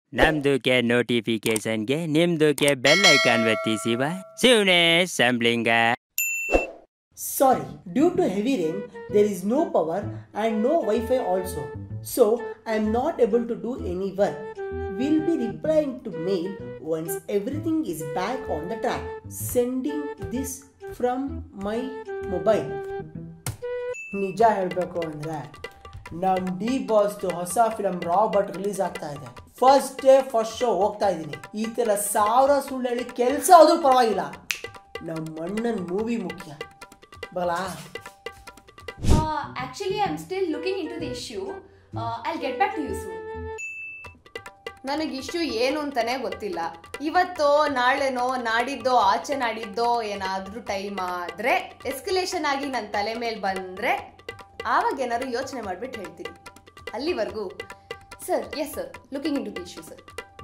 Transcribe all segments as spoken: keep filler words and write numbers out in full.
ನಮ್ದುಕ್ಕೆ ನೋಟಿಫಿಕೇಶನ್ಗೆ ನಿಮ್ದುಕ್ಕೆ bell icon ಒತ್ತಿಸಿವ ಸುನೆ ಸಂಬ್ಲಿಂಗ. Sorry, due to heavy rain, there is no power and no Wi-Fi also. So, I am not able to do any work. We'll be replying to mail once everything is back on the track. Sending this from my mobile. ನಿಜ ಹೇಳಬೇಕು ಅಂದರೆ ನಮ್ಮ D ಬಾಸ್ದು ಹೊಸ film Robert release ಆಗ್ತಾ ಇದೆ. First day first show ಹೋಗ್ತಾ ಇದ್ದೀನಿ. ಈ ಥರ ಸಾವಿರ ಸುಳ್ಳು ಹೇಳಿ ಕೆಲಸ ಆದರೂ ಪರವಾಗಿಲ್ಲ, ನಮ್ಮ ಅಣ್ಣನ ಮೂವಿ ಮುಖ್ಯ ಬಲಾ. Actually I am still looking in to the issue. I'll get back to you soon. ನನಗೆ ಇಶ್ಯೂ ಏನು ಅಂತಲೇ ಗೊತ್ತಿಲ್ಲ. ಇವತ್ತೋ ನಾಳೆನೋ ನಾಡಿದ್ದೋ ಆಚೆ ನಾಡಿದ್ದೋ ಏನಾದರೂ ಟೈಮ್ ಆದರೆ ಎಸ್ಕಲೇಷನ್ ಆಗಿ ನನ್ನ ತಲೆ ಮೇಲೆ ಬಂದರೆ ಆವಾಗ ಏನಾದ್ರು ಯೋಚನೆ ಮಾಡಿಬಿಟ್ಟು ಹೇಳ್ತೀನಿ. ಅಲ್ಲಿವರೆಗೂ sir, yes sir, looking in to the issue sir.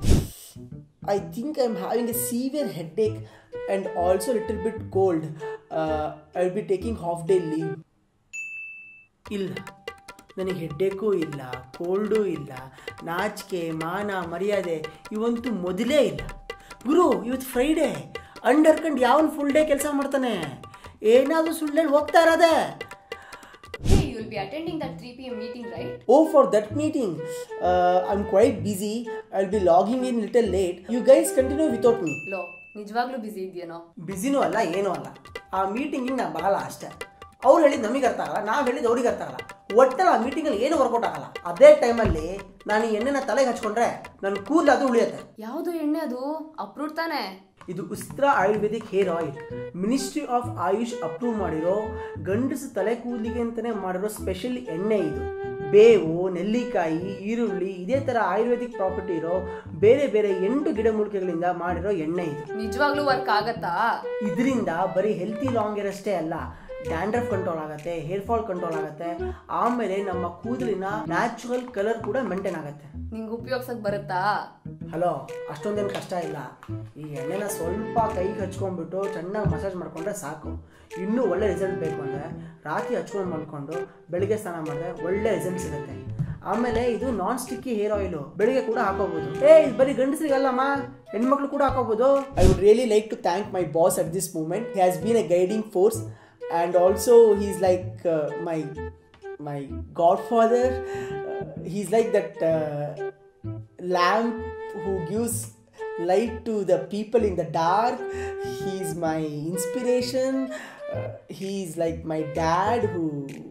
I think I'm having a severe headache and also a little bit cold. Uh, I'll be taking half day leave. ಇಲ್ಲ, ನನಗೆ ಹೆಡ್ಡೇಕೂ ಇಲ್ಲ, ಕೋಲ್ಡೂ ಇಲ್ಲ, ನಾಚಿಕೆ ಮಾನ ಮರ್ಯಾದೆ ಇವಂತೂ ಮೊದಲೇ ಇಲ್ಲ. ಗುರು, ಇವತ್ತು ಫ್ರೈಡೇ, ಅಂಡರ್ಕಂಡು ಯಾವನ್ ಫುಲ್ ಡೇ ಕೆಲಸ ಮಾಡ್ತಾನೆ, ಏನಾದರೂ ಸುಳ್ಳೇಳಿ ಹೋಗ್ತಾ ಇರೋದೆ. Hey, you will be attending that three p m meeting, right? Oh, for that meeting, uh, I'm quite busy. I'll be logging in little late. You guys continue without me. ಲೋ, ನಿಜವಾಗ್ಲೂ ಬಿಸಿ ಇದೆಯೇನೋ? ಬಿಸಿನೂ ಅಲ್ಲ, ಏನೂ ಅಲ್ಲ. ಆ ಮೀಟಿಂಗಿಗೆ ನಾನು ಬರಲ್ಲ ಅಷ್ಟೇ. ಅವ್ರು ಹೇಳಿದ್ದು ನಮಗೆ ಅರ್ಥ ಆಗಲ್ಲ, ನಾವು ಹೇಳಿದ್ದು ಅವ್ರಿಗೆ ಅರ್ಥ ಆಗಲ್ಲ. ಒಟ್ಟಲ್ಲಿ ಆ ಮೀಟಿಂಗಲ್ಲಿ ಏನು ವರ್ಕೌಟ್ ಆಗಲ್ಲ. ಅದೇ ಟೈಮಲ್ಲಿ ನಾನು ಈ ಎಣ್ಣೆನ ತಲೆಗೆ ಹಚ್ಕೊಂಡ್ರೆ ನನ್ನ ಕೂದಲು ಉಳಿಯುತ್ತೆ. ಯಾವುದು ಎಣ್ಣೆ ಅದು? ಅಪ್ರೂವ್ ತಾನೆ? ಇದು Ustraa ayurvedic hair oil. Ministry of AYUSH approve ಮಾಡಿರೋ ಗಂಡಸು ತಲೆ ಕೂದಲಿಗೆ ಅಂತಲೇ ಮಾಡಿರೋ ಸ್ಪೆಷಲ್ ಎಣ್ಣೆ ಇದು. ಬೇವು, ನೆಲ್ಲಿಕಾಯಿ, ಈರುಳ್ಳಿ ಇದೇ ಥರ ಆಯುರ್ವೇದಿಕ್ ಪ್ರಾಪರ್ಟಿ ಇರೋ ಬೇರೆ ಬೇರೆ ಎಂಟು ಗಿಡಮೂಲಿಕೆಗಳಿಂದ ಮಾಡಿರೋ ಎಣ್ಣೆ ಇದು. ನಿಜವಾಗ್ಲೂ ವರ್ಕ್ ಆಗತ್ತಾ? ಇದರಿಂದ ಬರೀ ಹೆಲ್ತಿ ಲಾಂಗ್ ಹೇರ್ ಅಷ್ಟೇ ಅಲ್ಲ, ಡ್ಯಾಂಡ್ರಫ್ ಕಂಟ್ರೋಲ್ ಆಗುತ್ತೆ, ಹೇರ್ ಫಾಲ್ ಕಂಟ್ರೋಲ್ ಆಗುತ್ತೆ, ಆಮೇಲೆ ನಮ್ಮ ಕೂದಲಿನ ನ್ಯಾಚುರಲ್ ಕಲರ್ ಕೂಡ ಮೇಂಟೈನ್ ಆಗುತ್ತೆ. ನಿಂಗೆ ಉಪಯೋಗಿಸಕ್ ಬರುತ್ತಾ? ಹಲೋ, ಅಷ್ಟೊಂದೇನು ಕಷ್ಟ ಇಲ್ಲ. ಈ ಎಣ್ಣೆನ ಸ್ವಲ್ಪ ಕೈಗೆ ಹಚ್ಕೊಂಡ್ಬಿಟ್ಟು ಚೆನ್ನಾಗಿ ಮಸಾಜ್ ಮಾಡ್ಕೊಂಡ್ರೆ ಸಾಕು. ಇನ್ನೂ ಒಳ್ಳೆ ರಿಸಲ್ಟ್ ಬೇಕು ಅಂದರೆ ರಾತ್ರಿ ಹಚ್ಕೊಂಡು ಮಾಡ್ಕೊಂಡು ಬೆಳಿಗ್ಗೆ ಸ್ನಾನ ಮಾಡಿದ್ರೆ ಒಳ್ಳೆ ರಿಸಲ್ಟ್ ಸಿಗುತ್ತೆ. ಆಮೇಲೆ ಇದು ನಾನ್ ಸ್ಟಿಕ್ಕಿ ಹೇರ್ ಆಯಿಲು, ಬೆಳಿಗ್ಗೆ ಕೂಡ ಹಾಕೋಬಹುದು. ಏ, ಇದು ಬರೀ ಗಂಡಸರಿಗಲ್ಲಮ್ಮ, ಹೆಣ್ಮಕ್ಳು ಕೂಡ ಹಾಕೋಬಹುದು. I would really like to thank my boss at this moment. He has been a guiding force and also he's like uh, my my godfather. Uh, he's like that uh, lamp who gives light to the people in the dark. He's my inspiration. Uh, he's like my dad who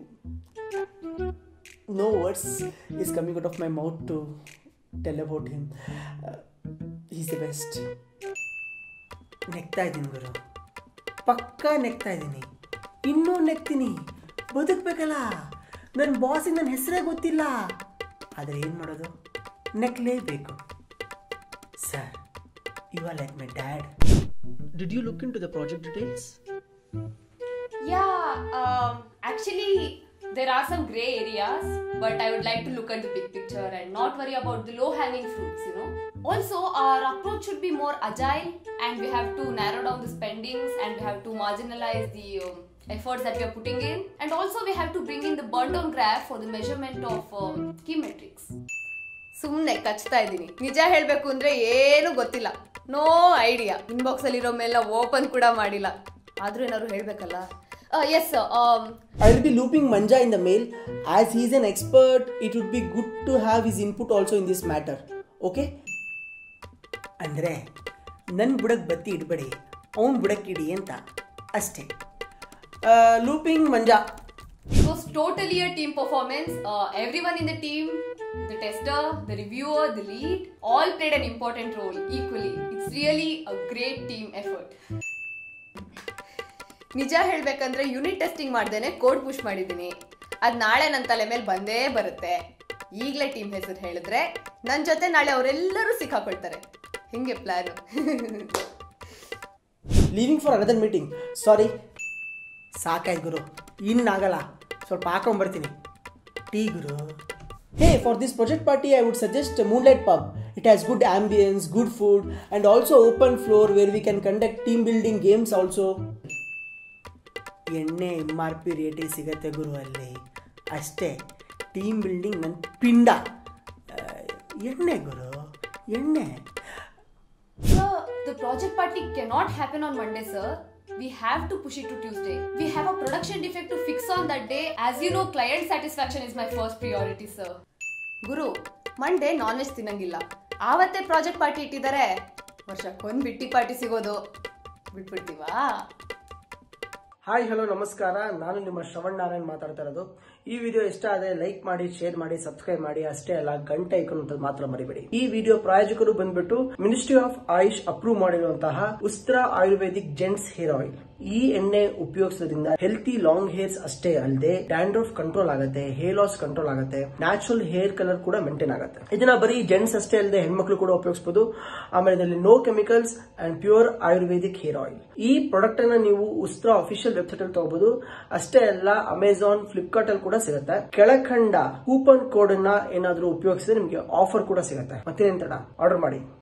no words is coming out of my mouth to tell about him. Uh, he's the best. ನೆಕ್ತಾ ಇದ್ದೀನಿ ಗುರು, ಪಕ್ಕಾ ನೆಕ್ತಾ ಇದ್ದೀನಿ, ಇನ್ನೂ ನೆಕ್ತೀನಿ. ಬದುಕಬೇಕಲ್ಲ, ನನ್ನ ಬಾಸಿಗೆ ನನ್ನ ಹೆಸರೇ ಗೊತ್ತಿಲ್ಲ, ಆದರೆ ಏನು ಮಾಡೋದು, ನೆಕ್ಲೇಬೇಕು. Sir, you are like my dad. Did you look in to the project details? Yeah, actually there are some gray areas, but I would like to look at the big picture and not worry about the low hanging fruits, you know. Also, our approach should be more agile and we have to narrow down the spendings and we have to marginalize the um, efforts that we are putting in, and also we have to bring in the burn down graph for the measurement of um, key metrics. ಸುಮ್ಮನೆ ಕಚ್ತಾ ಇದ್ದೀನಿ. ನಿಜ ಹೇಳಬೇಕು ಅಂದರೆ ಏನೂ ಗೊತ್ತಿಲ್ಲ, no idea. ಇನ್ಬಾಕ್ಸಲ್ಲಿ ಇರೋ ಮೇಲೆಲ್ಲ open ಕೂಡ ಮಾಡಿಲ್ಲ. ಆದರೂ ಏನಾದ್ರು ಹೇಳಬೇಕಲ್ಲ. Uh, yes sir. Um, I will be looping Manja in the mail. As he is an expert, it would be good to have his input also in this matter. Okay? ಅಂದರೆ ನನ್ನ ಬುಡಕ್ಕೆ ಬತ್ತಿ ಇಡಬೇಡಿ, ಅವನು ಬುಡಕ್ಕೆ ಇಡಿ ಅಂತ ಅಷ್ಟೇ. ಲೂಪಿಂಗ್ ಮಂಜಾ. It was totally a team performance. Uh, everyone in the team, the tester, the reviewer, the lead, all played an important role equally. It's really a great team effort. ನಿಜ ಹೇಳಬೇಕಂದ್ರೆ ಯೂನಿಟ್ ಟೆಸ್ಟಿಂಗ್ ಮಾಡ್ದೇನೆ code push ಮಾಡಿದ್ದೀನಿ. ಅದು ನಾಳೆ ನನ್ನ ತಲೆ ಮೇಲೆ ಬಂದೇ ಬರುತ್ತೆ. ಈಗಲೇ ಟೀಮ್ ಹೆಸರು ಹೇಳಿದ್ರೆ ನನ್ನ ಜೊತೆ ನಾಳೆ ಅವರೆಲ್ಲರೂ ಸಿಕ್ಕಾಕೊಳ್ತಾರೆ. ಹಿಂಗೆ plan. Leaving for another meeting. Sorry, ಸಾಕಾಯ್ತು ಗುರು, ಇನ್ನಾಗಲ್ಲ, ಸ್ವಲ್ಪ ಹಾಕೊಂಡ್ಬರ್ತೀನಿ ಟೀ ಗುರು. Hey, for this project party I would suggest Moonlight Pub. It has good ambience, good food and also open floor where we can conduct team building games also. ಎಣ್ಣೆ M R P ರೇಟಿಗೆ ಸಿಗತ್ತೆ ಗುರು ಅಲ್ಲಿ ಅಷ್ಟೇ. Team building ನನ್ನ ಪಿಂಡ. ಎಣ್ಣೆ ಗುರು, ಎಣ್ಣೆ. Sir, the project party cannot happen on Monday, sir. We have to push it to Tuesday. We have a production defect to fix on that day. As you know, client satisfaction is my first priority, sir. ಗುರು, Monday non veg ತಿನ್ನಂಗಿಲ್ಲ, ಆವತ್ತೇ project party ಇಟ್ಟಿದ್ದಾರೆ, ವರ್ಷಕ್ಕೊಂದು ಬಿಟ್ಟಿ party ಸಿಗೋದು, ಬಿಟ್ಬಿಡ್ತೀವಾ? Hi hello ನಮಸ್ಕಾರ, ನಾನು ನಿಮ್ಮ ಶ್ರವಣ್ ನಾರಾಯಣ್ ಮಾತಾಡ್ತಾ ಇರೋದು. ಈ ವಿಡಿಯೋ ಇಷ್ಟ ಆದರೆ ಲೈಕ್ ಮಾಡಿ, ಶೇರ್ ಮಾಡಿ, ಸಬ್ಸ್ಕ್ರೈಬ್ ಮಾಡಿ. ಅಷ್ಟೇ ಅಲ್ಲ, ಗಂಟೆ ಐಕಾನ್ ಅಂತ ಮಾತ್ರ ಮರಿಬೇಡಿ. ಈ ವಿಡಿಯೋ ಪ್ರಾಯೋಜಕರು ಬಂದ್ಬಿಟ್ಟು ಮಿನಿಸ್ಟ್ರಿ ಆಫ್ ಆಯುಷ್ ಅಪ್ರೂವ್ ಮಾಡಿರುವಂತಹ Ustraa ayurvedic gents hair oil. ಈ ಎಣ್ಣೆ ಉಪಯೋಗಿಸೋದ್ರಿಂದ ಹೆಲ್ತಿ ಲಾಂಗ್ ಹೇರ್ಸ್ ಅಷ್ಟೇ ಅಲ್ಲದೆ ಡ್ಯಾಂಡ್ರಫ್ ಕಂಟ್ರೋಲ್ ಆಗುತ್ತೆ, ಹೇರ್ ಲಾಸ್ ಕಂಟ್ರೋಲ್ ಆಗುತ್ತೆ, ನ್ಯಾಚುರಲ್ ಹೇರ್ ಕಲರ್ ಕೂಡ ಮೇಂಟೈನ್ ಆಗುತ್ತೆ. ಇದನ್ನ ಬರೀ ಜೆಂಟ್ಸ್ ಅಷ್ಟೇ ಅಲ್ಲದೆ ಹೆಣ್ಮಕ್ಳು ಕೂಡ ಉಪಯೋಗಿಸಬಹುದು. ಆಮೇಲೆ ಇದರಲ್ಲಿ no chemicals and pure ayurvedic hair oil. ಈ ಪ್ರಾಡಕ್ಟ್ ಅನ್ನ ನೀವು ಉಸ್ತ್ರಾ ಅಫಿಷಿಯಲ್ ವೆಬ್ಸೈಟ್ ಅಲ್ಲಿ ತಗೋಬಹುದು. ಅಷ್ಟೇ ಅಲ್ಲ, ಅಮೆಜಾನ್, ಫ್ಲಿಪ್ಕಾರ್ಟ್ ಅಲ್ಲಿ ಕೂಡ ಸಿಗುತ್ತೆ. ಕೆಳಖಂಡ ಕೂಪನ್ ಕೋಡ್ ಅನ್ನ ಏನಾದ್ರೂ ಉಪಯೋಗಿಸಿದ್ರೆ ನಿಮಗೆ ಆಫರ್ ಕೂಡ ಸಿಗುತ್ತೆ. ಮತ್ತೇನ್ ತಡ, ಆರ್ಡರ್ ಮಾಡಿ.